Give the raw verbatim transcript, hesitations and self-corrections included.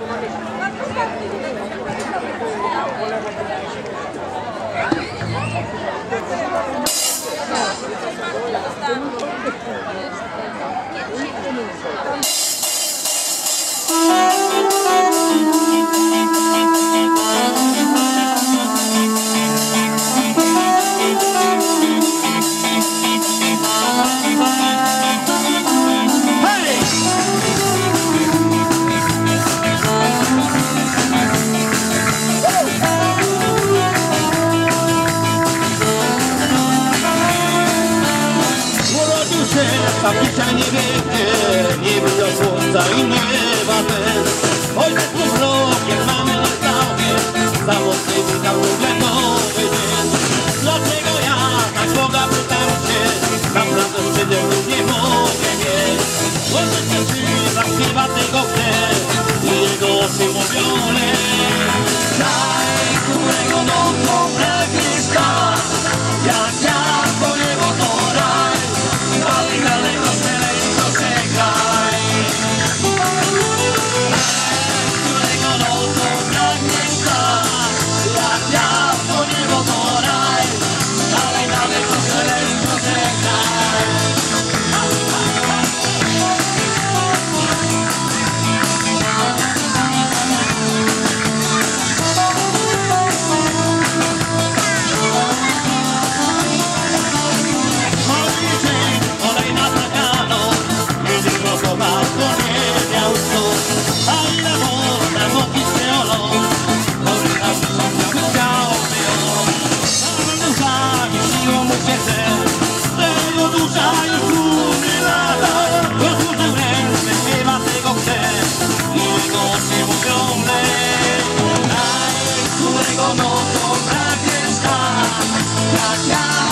Zapicia nie biegnie, nie widzą słońca i nieba też. Ojciec mój wróg, jak mamy nie zdałwie, samotny witał ugletowy dzień. Dlaczego ja tak Boga pytam się, naprawdę wstydzę już nie mogę mieć. Ojciec się przyda, śpiewa tego chcę i jego oczy mówią leć. Kraj, którego nocą pragniesz tak, jak ja po niebo to raj. Ale daleko szaleństwo czekaj. Którego nocą pragniesz tak, jak ja po niebo to raj. Ale daleko szaleństwo czekaj. Którego nocą pragniesz tak, jak ja.